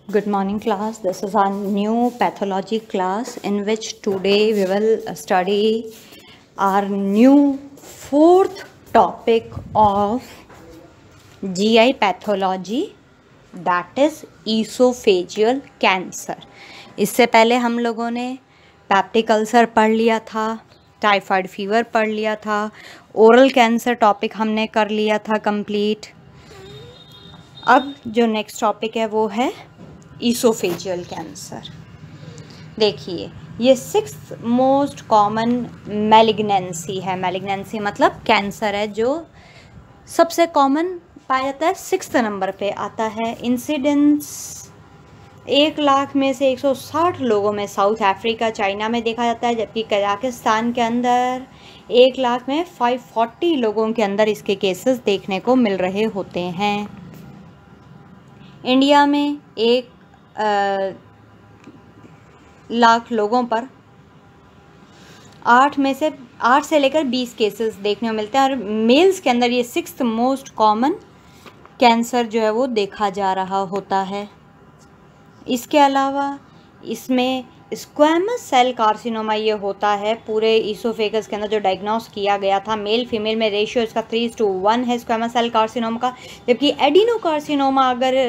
Good morning, class. This is our new pathology class in which today we will study our new fourth topic of GI pathology, that is esophageal cancer. इससे पहले हम लोगों ने peptic ulcer पढ़ लिया था, typhoid fever पढ़ लिया था, ओरल कैंसर टॉपिक हमने कर लिया था कंप्लीट। अब जो नेक्स्ट टॉपिक है वो है ईसोफेजियल कैंसर। देखिए, ये 6th मोस्ट कॉमन मैलिग्नेंसी है। मैलिग्नेंसी मतलब कैंसर है जो सबसे कॉमन पाया जाता है, 6th नंबर पे आता है। इंसिडेंस 1 लाख में से 160 लोगों में साउथ अफ्रीका, चाइना में देखा जाता है, जबकि कजाकिस्तान के अंदर 1 लाख में 540 लोगों के अंदर इसके केसेस देखने को मिल रहे होते हैं। इंडिया में 1 लाख लोगों पर 8 से लेकर 20 केसेस देखने को मिलते हैं, और मेल्स के अंदर ये 6th मोस्ट कॉमन कैंसर जो है वो देखा जा रहा होता है। इसके अलावा इसमें स्क्वैमस सेल कार्सिनोमा ये होता है पूरे ईसोफेगस के अंदर जो डायग्नोस किया गया था। मेल फीमेल में रेशियो इसका 3:1 है स्क्वैमस सेल कार्सिनोमा का, जबकि एडिनोकार्सिनोमा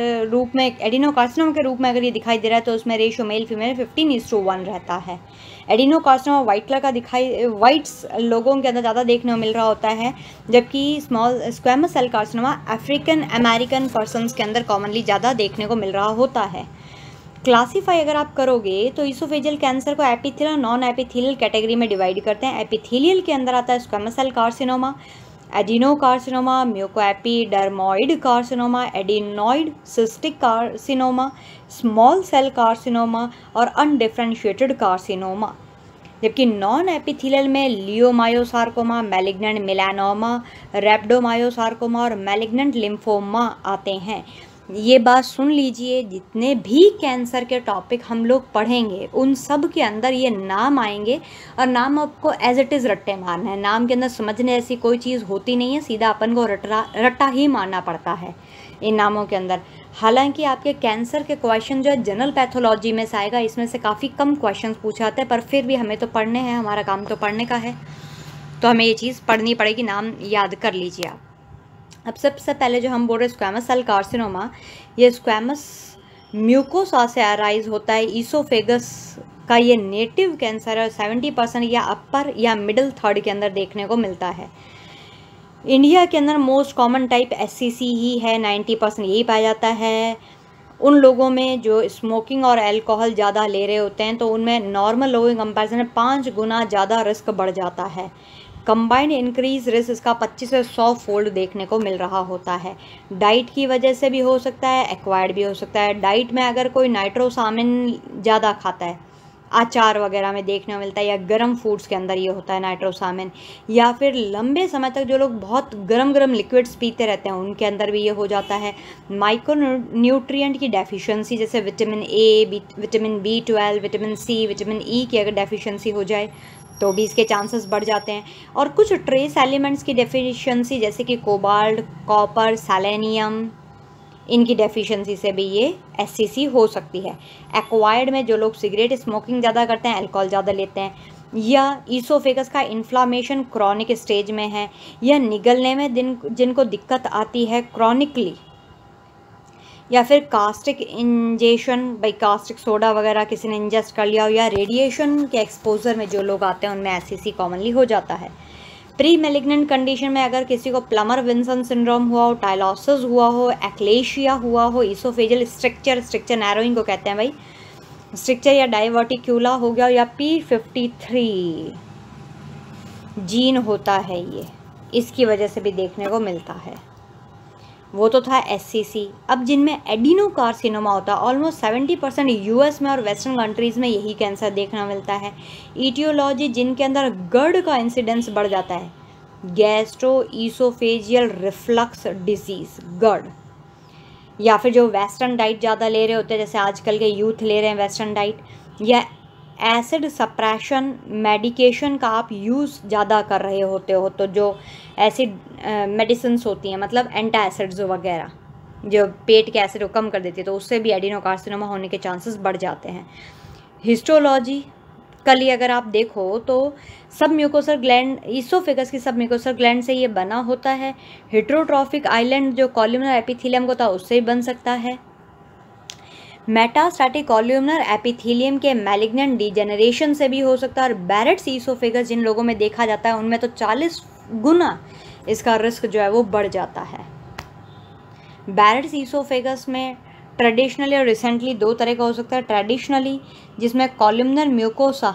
के रूप में अगर ये दिखाई दे रहा है तो उसमें रेशियो मेल फीमेल 15:1 रहता है। एडिनोकार्सिनोमा वाइट कलर का वाइट्स लोगों के अंदर ज़्यादा देखने को मिल रहा होता है, जबकि small squamous cell carcinoma African American persons के अंदर कॉमनली ज़्यादा देखने को मिल रहा होता है। क्लासीफाई अगर आप करोगे तो ईसोफेजियल कैंसर को एपिथेलियल और नॉन एपिथेलियल कैटेगरी में डिवाइड करते हैं। एपिथेलियल के अंदर आता है squamous cell carcinoma, adenocarcinoma, mucoepidermoid carcinoma, adenoid cystic carcinoma, small cell carcinoma और अनडिफरेंशिएटेड कार्सिनोमा। जबकि नॉन एपिथेलियल में लियोमायोसार्कोमा, मैलिग्नेंट मेलानोमा, रैप्डोमायोसार्कोमा और मैलिग्नेंट लिम्फोमा आते हैं। ये बात सुन लीजिए, जितने भी कैंसर के टॉपिक हम लोग पढ़ेंगे उन सब के अंदर ये नाम आएंगे, और नाम आपको एज इट इज़ रट्टे मारना है। नाम के अंदर समझने ऐसी कोई चीज़ होती नहीं है, सीधा अपन को रट्टा ही मारना पड़ता है इन नामों के अंदर। हालांकि आपके कैंसर के क्वेश्चन जो है जनरल पैथोलॉजी में से आएगा, इसमें से काफ़ी कम क्वेश्चन पूछे जाते हैं, पर फिर भी हमें तो पढ़ने हैं, हमारा काम तो पढ़ने का है, तो हमें ये चीज़ पढ़नी पड़ेगी। नाम याद कर लीजिए आप। अब सबसे पहले जो हम बोल रहे हैं स्क्वैमस सेल कार्सिनोमा, ये स्क्वैमस म्यूकोसा से अराइज होता है। ईसोफेगस का ये नेटिव कैंसर है, 70% या अपर या मिडिल थर्ड के अंदर देखने को मिलता है। इंडिया के अंदर मोस्ट कॉमन टाइप SCC ही है, 90% यही पाया जाता है। उन लोगों में जो स्मोकिंग और अल्कोहल ज़्यादा ले रहे होते हैं तो उनमें नॉर्मल लोगों के कंपैरिजन में 5 गुना ज़्यादा रिस्क बढ़ जाता है। कंबाइंड इंक्रीज रिस्क इसका 25 से 100 फोल्ड देखने को मिल रहा होता है। डाइट की वजह से भी हो सकता है, एक्वायर्ड भी हो सकता है। डाइट में अगर कोई नाइट्रोसामिन ज़्यादा खाता है, अचार वगैरह में देखने को मिलता है, या गर्म फूड्स के अंदर ये होता है नाइट्रोसामिन, या फिर लंबे समय तक जो लोग बहुत गर्म लिक्विड्स पीते रहते हैं उनके अंदर भी ये हो जाता है। माइक्रो न्यूट्रिएंट की डेफिशिएंसी, जैसे vitamin A, vitamin B12, vitamin C, vitamin E की अगर डेफिशिएंसी हो जाए तो भी इसके चांसेस बढ़ जाते हैं। और कुछ ट्रेस एलिमेंट्स की डेफिशिएंसी, जैसे कि कोबाल्ट, कॉपर, सेलेनियम, इनकी डेफिशिएंसी से भी ये SCC हो सकती है। एक्वायर्ड में जो लोग सिगरेट स्मोकिंग ज़्यादा करते हैं, अल्कोहल ज़्यादा लेते हैं, या ईसोफेगस का इन्फ्लामेशन क्रॉनिक स्टेज में है, या निगलने में जिनको दिक्कत आती है क्रॉनिकली, या फिर कास्टिक इंजेशन, भाई कास्टिक सोडा वगैरह किसी ने इंजेस्ट कर लिया हो, या रेडिएशन के एक्सपोजर में जो लोग आते हैं उनमें SCC कॉमनली हो जाता है। प्री मेलिग्नेंट कंडीशन में अगर किसी को प्लमर विल्सन सिंड्रोम हुआ हो, टाइलॉसिस हुआ हो, एक्लेशिया हुआ हो, ईसोफेजियल स्ट्रक्चर नैरोइंग को कहते हैं भाई, स्ट्रक्चर या डाइवर्टिक्यूला हो गया, या P53 जीन होता है ये, इसकी वजह से भी देखने को मिलता है। वो तो था SCC। अब जिनमें एडिनोकार्सिनोमा होता है, ऑलमोस्ट 70% US में और वेस्टर्न कंट्रीज़ में यही कैंसर देखना मिलता है। ईटियोलॉजी, जिनके अंदर GERD का इंसिडेंस बढ़ जाता है, gastro oesophageal reflux disease, GERD, या फिर जो वेस्टर्न डाइट ज़्यादा ले रहे होते हैं, जैसे आजकल के यूथ ले रहे हैं वेस्टर्न डाइट, या एसिड सप्रेशन मेडिकेशन का आप यूज़ ज़्यादा कर रहे होते हो, तो जो एसिड मेडिसिन्स होती हैं, मतलब एंटासिड्स वगैरह, जो पेट के एसिड को कम कर देती है, तो उससे भी एडिनोकार्सिनोमा होने के चांसेस बढ़ जाते हैं। हिस्टोलॉजी कल अगर आप देखो तो सब म्यूकोसर ग्लैंड, ईसोफेगस की सब म्यूकोसर ग्लैंड से ये बना होता है। हेट्रोट्रॉफिक आइलैंड जो कॉल्यूमनर एपिथेलियम को था उससे ही बन सकता है। मेटास्टैटिक कॉल्यूमनर एपिथेलियम के मैलिग्नेंट डिजेनरेशन से भी हो सकता है। और बैरेट्स ईसोफेगस जिन लोगों में देखा जाता है उनमें तो 40 गुना इसका रिस्क जो है वो बढ़ जाता है। बैरेट्स ईसोफेगस में ट्रेडिशनली और रिसेंटली दो तरह का हो सकता है। ट्रेडिशनली जिसमें कॉलमनर म्यूकोसा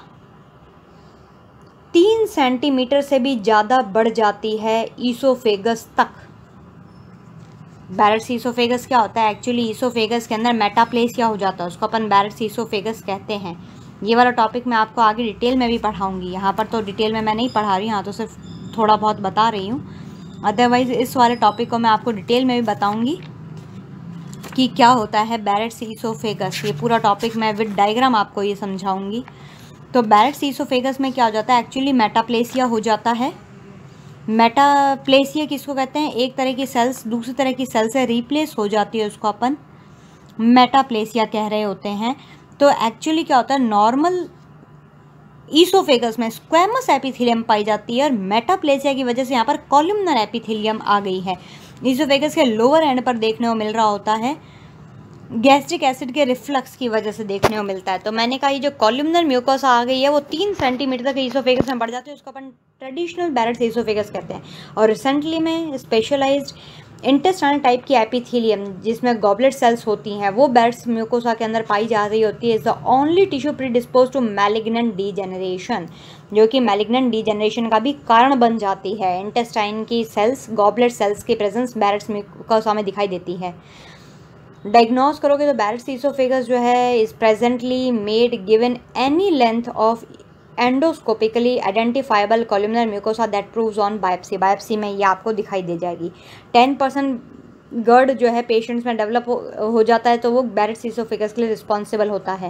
3 सेंटीमीटर से भी ज़्यादा बढ़ जाती है ईसोफेगस तक। बैरेट्स ईसोफेगस क्या होता है? एक्चुअली ईसोफेगस के अंदर मेटाप्लेसिया हो जाता है, उसको अपन बैरेट्स ईसोफेगस कहते हैं। ये वाला टॉपिक मैं आपको आगे डिटेल में भी पढ़ाऊँगी, यहाँ पर तो डिटेल में मैं नहीं पढ़ा रही, यहाँ तो सिर्फ थोड़ा बहुत बता रही हूँ। अदरवाइज़ इस वाले टॉपिक को मैं आपको डिटेल में भी बताऊँगी कि क्या होता है बैरेट्स ईसोफेगस। ये पूरा टॉपिक मैं विद डायग्राम आपको ये समझाऊंगी। तो बैरेट्स ईसोफेगस में क्या हो जाता है? एक्चुअली मेटाप्लेसिया हो जाता है। मेटाप्लेसिया किसको कहते हैं? एक तरह की सेल्स दूसरी तरह की सेल से रिप्लेस हो जाती है, उसको अपन मेटाप्लेसिया कह रहे होते हैं। तो एक्चुअली क्या होता है, नॉर्मल ईसोफेगस में स्क्वैमस एपिथेलियम पाई जाती है और मेटाप्लेसिया की वजह से यहाँ पर कॉलमनर एपिथेलियम आ गई है। ईसोफेगस के लोअर एंड पर देखने को मिल रहा होता है, गैस्ट्रिक एसिड के रिफ्लक्स की वजह से देखने को मिलता है। तो मैंने कहा ये जो कॉलमनर म्यूकोसा आ गई है वो 3 सेंटीमीटर तक ईसोफेगस में बढ़ जाती है, उसको अपन ट्रेडिशनल बैरेट्स ईसोफेगस कहते हैं। और रिसेंटली में स्पेशलाइज्ड इंटेस्टाइनल टाइप की एपिथेलियम जिसमें गॉबलेट सेल्स होती हैं वो बैरेट्स म्यूकोसा के अंदर पाई जा रही होती है। Is the only tissue predispose to malignant degeneration, जो कि मैलिग्नेंट डीजेनरेशन का भी कारण बन जाती है। इंटेस्टाइन की सेल्स, गॉबलेट सेल्स की प्रेजेंस बैरेट्स म्यूकोसा में दिखाई देती है। डायग्नोज करोगे तो बैरेट्स ईसोफेगस जो है is presently made given any length of endoscopically identifiable columnar mucosa that proves on biopsy. Biopsy में ये आपको दिखाई दे जाएगी। 10% गर्ड जो है पेशेंट्स में डेवलप हो जाता है तो वो बैरेट्स ईसोफेगस के लिए रिस्पॉन्सिबल होता है।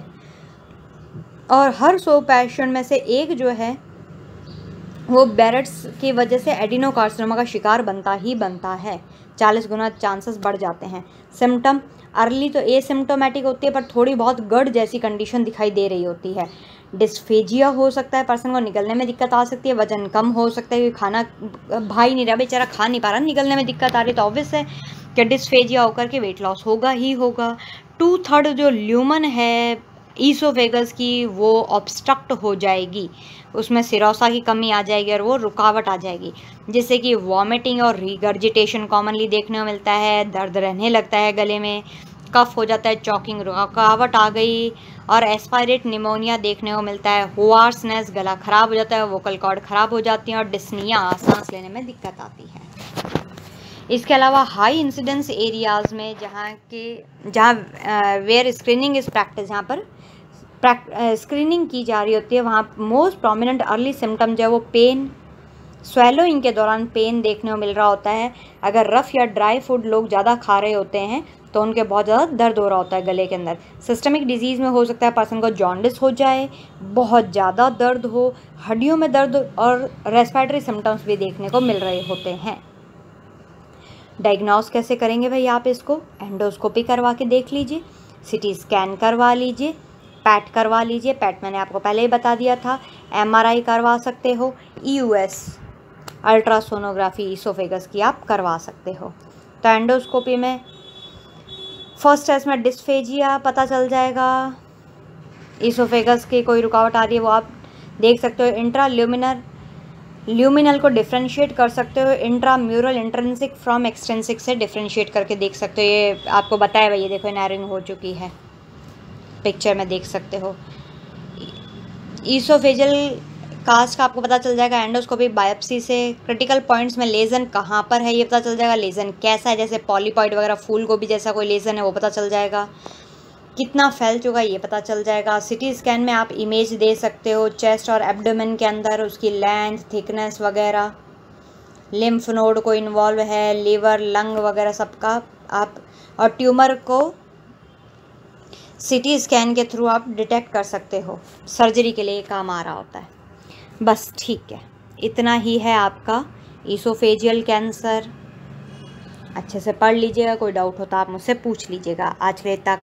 और हर 100 पेशेंट में से एक जो है वो बैरेट्स की वजह से एडिनोकार्सिनोमा का शिकार बनता ही बनता है। 40 गुना चांसेस बढ़ जाते हैं। सिम्टम अर्ली तो एसिम्टोमेटिक होती है पर थोड़ी बहुत गर्ड जैसी कंडीशन दिखाई दे रही होती है। डिस्फेजिया हो सकता है, पर्सन को निकलने में दिक्कत आ सकती है, वजन कम हो सकता है कि खाना भाई नहीं रहा, बेचारा खा नहीं पा रहा, निकलने में दिक्कत आ रही है, तो ऑब्वियस है कि डिस्फेजिया होकर के वेट लॉस होगा ही होगा। 2/3 जो ल्यूमन है ईसोफेगस की वो ऑब्स्ट्रक्ट हो जाएगी, उसमें सिरोसा की कमी आ जाएगी और वो रुकावट आ जाएगी, जिससे कि वॉमिटिंग और रिगर्जिटेशन कॉमनली देखने को मिलता है। दर्द रहने लगता है गले में, कफ हो जाता है, चॉकिंग, रुकावट आ गई और एस्पायरेट निमोनिया देखने को मिलता है। होआर्सनेस, गला खराब हो जाता है, वोकल कॉर्ड खराब हो जाती है और डिस्निया, सांस लेने में दिक्कत आती है। इसके अलावा हाई इंसिडेंस एरियाज़ में जहाँ वेयर स्क्रीनिंग इज़ प्रैक्टिस, जहाँ पर स्क्रीनिंग की जा रही होती है, वहाँ मोस्ट प्रोमिनेंट अर्ली सिम्टम जो है वो पेन, स्वेलोइंग के दौरान पेन देखने को मिल रहा होता है। अगर रफ़ या ड्राई फूड लोग ज़्यादा खा रहे होते हैं तो उनके बहुत ज़्यादा दर्द हो रहा होता है गले के अंदर। सिस्टमिक डिजीज़ में हो सकता है पर्सन को जॉन्डिस हो जाए, बहुत ज़्यादा दर्द हो, हड्डियों में दर्द और रेस्पिरेटरी सिम्टम्स भी देखने को मिल रहे होते हैं। डायग्नोस कैसे करेंगे भाई आप इसको? एंडोस्कोपी करवा के देख लीजिए, सिटी स्कैन करवा लीजिए, पैट करवा लीजिए, पैट मैंने आपको पहले ही बता दिया था, MRI करवा सकते हो, EUS अल्ट्रासोनोग्राफी ईसोफेगस की आप करवा सकते हो। तो एंडोस्कोपी में फर्स्ट टेस्ट में डिस्फेजिया पता चल जाएगा, ईसोफेगस की कोई रुकावट आ रही है वो आप देख सकते हो। ल्यूमिनल को डिफ्रेंशिएट कर सकते हो, इंट्राम्यूरल इंट्रिंसिक फ्रॉम एक्सट्रिंसिक से डिफ्रेंशिएट करके देख सकते हो। ये आपको बताया भाई, ये देखो नैरिंग हो चुकी है, पिक्चर में देख सकते हो। ईसोफेजियल कास्ट का आपको पता चल जाएगा एंडोस्कोपी बायोप्सी से। क्रिटिकल पॉइंट्स में लेजन कहाँ पर है ये पता चल जाएगा, लेजन कैसा है, जैसे पॉलीपॉइड वगैरह, फूल गोभी जैसा कोई लेजन है वो पता चल जाएगा, कितना फैल चुका है ये पता चल जाएगा। सिटी स्कैन में आप इमेज दे सकते हो चेस्ट और एब्डोमेन के अंदर, उसकी लेंथ, थिकनेस वगैरह, लिम्फ नोड को इन्वॉल्व है, लीवर, लंग वगैरह सबका आप, और ट्यूमर को सिटी स्कैन के थ्रू आप डिटेक्ट कर सकते हो। सर्जरी के लिए काम आ रहा होता है। बस ठीक है, इतना ही है आपका ईसोफेजियल कैंसर अच्छे से पढ़ लीजिएगा, कोई डाउट हो तो आप मुझसे पूछ लीजिएगा। आज के लिए इतना